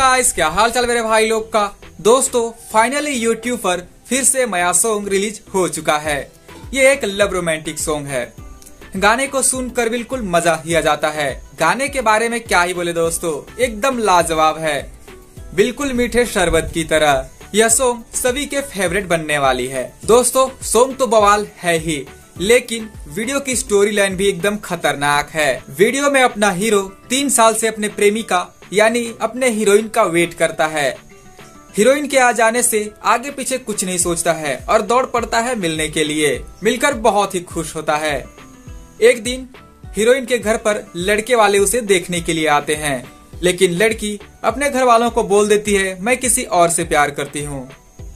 Guys, क्या हाल चाल मेरे भाई लोग का। दोस्तों फाइनली यूट्यूब पर फिर से नया सॉन्ग रिलीज हो चुका है। ये एक लव रोमांटिक सॉन्ग है। गाने को सुनकर बिल्कुल मजा ही आ जाता है। गाने के बारे में क्या ही बोले दोस्तों, एकदम लाजवाब है, बिल्कुल मीठे शरबत की तरह। यह सॉन्ग सभी के फेवरेट बनने वाली है। दोस्तों सॉन्ग तो बवाल है ही, लेकिन वीडियो की स्टोरी लाइन भी एकदम खतरनाक है। वीडियो में अपना हीरो 3 साल से अपने प्रेमिका यानी अपने हीरोइन का वेट करता है। हीरोइन के आ जाने से आगे पीछे कुछ नहीं सोचता है और दौड़ पड़ता है मिलने के लिए। मिलकर बहुत ही खुश होता है। एक दिन हीरोइन के घर पर लड़के वाले उसे देखने के लिए आते हैं, लेकिन लड़की अपने घर वालों को बोल देती है मैं किसी और से प्यार करती हूँ,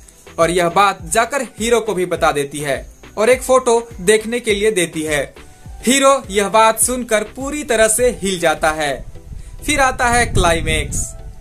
और यह बात जाकर हीरो को भी बता देती है और एक फोटो देखने के लिए देती है। हीरो यह बात सुनकर पूरी तरह से हिल जाता है। फिर आता है क्लाइमेक्स।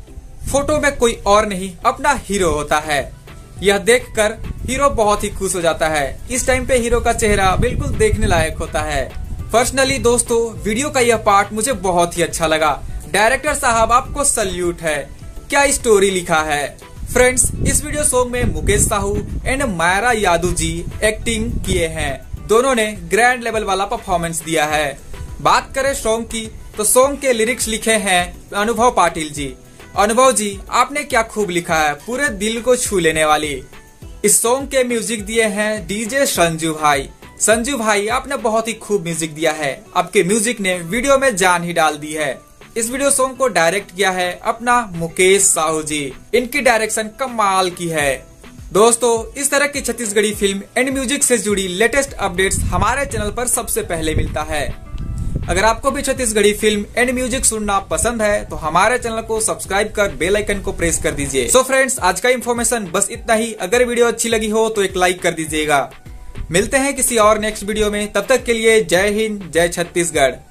फोटो में कोई और नहीं अपना हीरो होता है। यह देखकर हीरो बहुत ही खुश हो जाता है। इस टाइम पे हीरो का चेहरा बिल्कुल देखने लायक होता है। पर्सनली दोस्तों वीडियो का यह पार्ट मुझे बहुत ही अच्छा लगा। डायरेक्टर साहब आपको सल्यूट है, क्या स्टोरी लिखा है। फ्रेंड्स इस वीडियो सॉन्ग में मुकेश साहू एंड मायरा यादव जी एक्टिंग किए हैं। दोनों ने ग्रैंड लेवल वाला परफॉर्मेंस दिया है। बात करें सॉन्ग की तो सॉन्ग के लिरिक्स लिखे हैं अनुभव पाटिल जी। अनुभव जी आपने क्या खूब लिखा है, पूरे दिल को छू लेने वाली। इस सॉन्ग के म्यूजिक दिए हैं डीजे संजू भाई। संजू भाई आपने बहुत ही खूब म्यूजिक दिया है। आपके म्यूजिक ने वीडियो में जान ही डाल दी है। इस वीडियो सॉन्ग को डायरेक्ट किया है अपना मुकेश साहू जी। इनकी डायरेक्शन कमाल की है। दोस्तों इस तरह की छत्तीसगढ़ी फिल्म एंड म्यूजिक से जुड़ी लेटेस्ट अपडेट्स हमारे चैनल पर सबसे पहले मिलता है। अगर आपको भी छत्तीसगढ़ी फिल्म एंड म्यूजिक सुनना पसंद है तो हमारे चैनल को सब्सक्राइब कर बेल आइकन को प्रेस कर दीजिए। सो फ्रेंड्स आज का इन्फॉर्मेशन बस इतना ही। अगर वीडियो अच्छी लगी हो तो एक लाइक कर दीजिएगा। मिलते हैं किसी और नेक्स्ट वीडियो में, तब तक के लिए जय हिंद जय छत्तीसगढ़।